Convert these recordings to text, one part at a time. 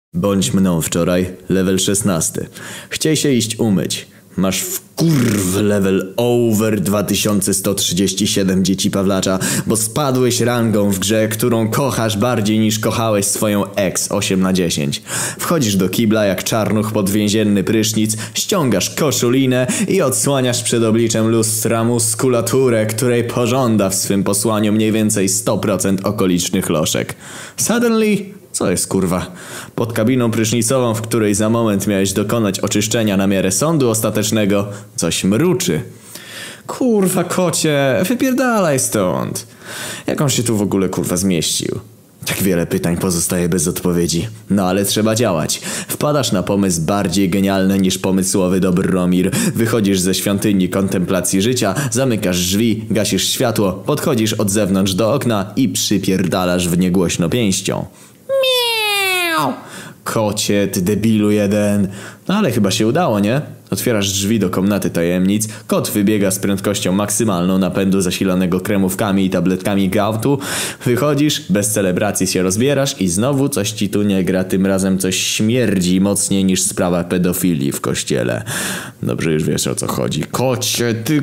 Bądź mną wczoraj, level 16. Chciej się iść umyć. Masz level over 2137 dzieci Pawlacza, bo spadłeś rangą w grze, którą kochasz bardziej niż kochałeś swoją ex 8/10. Wchodzisz do kibla jak czarnuch pod więzienny prysznic, ściągasz koszulinę i odsłaniasz przed obliczem lustra muskulaturę, której pożąda w swym posłaniu mniej więcej 100% okolicznych loszek. Suddenly... Co jest kurwa? Pod kabiną prysznicową, w której za moment miałeś dokonać oczyszczenia na miarę sądu ostatecznego, coś mruczy. Kurwa kocie, wypierdalaj stąd. Jak on się tu w ogóle kurwa zmieścił? Tak wiele pytań pozostaje bez odpowiedzi. No ale trzeba działać. Wpadasz na pomysł bardziej genialny niż pomysłowy Dobromir. Wychodzisz ze świątyni kontemplacji życia, zamykasz drzwi, gasisz światło, podchodzisz od zewnątrz do okna i przypierdalasz w nie głośno pięścią. Miau! Kocie, ty debilu jeden. No ale chyba się udało, nie? Otwierasz drzwi do komnaty tajemnic, kot wybiega z prędkością maksymalną napędu zasilanego kremówkami i tabletkami gautu. Wychodzisz, bez celebracji się rozbierasz i znowu coś ci tu nie gra. Tym razem coś śmierdzi mocniej niż sprawa pedofilii w kościele. Dobrze, już wiesz o co chodzi. Kocie, ty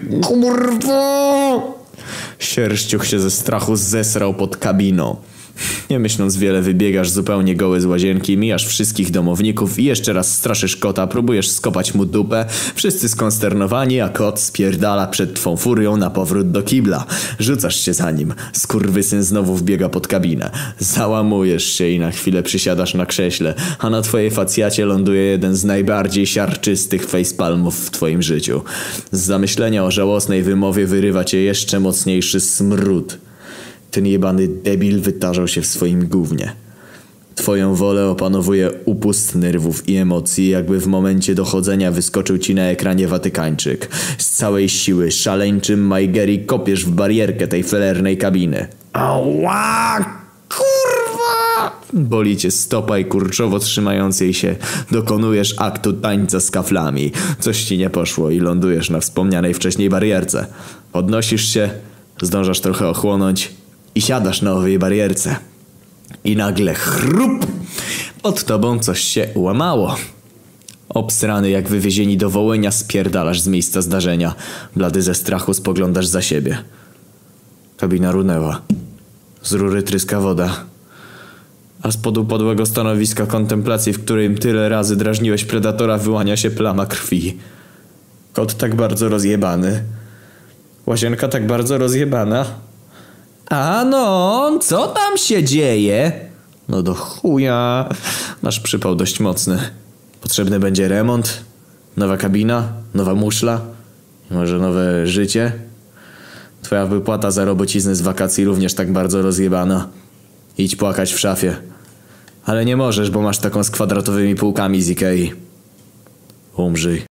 kurwo! Sierściuch się ze strachu zesrał pod kabiną. Nie myśląc wiele, wybiegasz zupełnie goły z łazienki, mijasz wszystkich domowników i jeszcze raz straszysz kota, próbujesz skopać mu dupę. Wszyscy skonsternowani, a kot spierdala przed twą furią na powrót do kibla. Rzucasz się za nim. Skurwysyn znowu wbiega pod kabinę. Załamujesz się i na chwilę przysiadasz na krześle, a na twojej facjacie ląduje jeden z najbardziej siarczystych facepalmów w twoim życiu. Z zamyślenia o żałosnej wymowie wyrywa cię jeszcze mocniejszy smród. Ten jebany debil wytarzał się w swoim gównie. Twoją wolę opanowuje upust nerwów i emocji, jakby w momencie dochodzenia wyskoczył ci na ekranie Watykańczyk. Z całej siły szaleńczym Majgeri kopiesz w barierkę tej felernej kabiny. Ała! Kurwa! Boli cię stopa i kurczowo trzymając jej się dokonujesz aktu tańca z kaflami. Coś ci nie poszło i lądujesz na wspomnianej wcześniej barierce. Podnosisz się, zdążasz trochę ochłonąć i siadasz na owej barierce. I nagle chrup! Pod tobą coś się łamało. Obsrany jak wywiezieni do Wołynia spierdalasz z miejsca zdarzenia. Blady ze strachu spoglądasz za siebie. Kabina runęła. Z rury tryska woda. A spod upadłego stanowiska kontemplacji, w którym tyle razy drażniłeś predatora, wyłania się plama krwi. Kot tak bardzo rozjebany. Łazienka tak bardzo rozjebana. A no, co tam się dzieje? No do chuja. Masz przypał dość mocny. Potrzebny będzie remont? Nowa kabina? Nowa muszla? Może nowe życie? Twoja wypłata za robocizny z wakacji również tak bardzo rozjebana. Idź płakać w szafie. Ale nie możesz, bo masz taką z kwadratowymi półkami z Ikei. Umrzyj.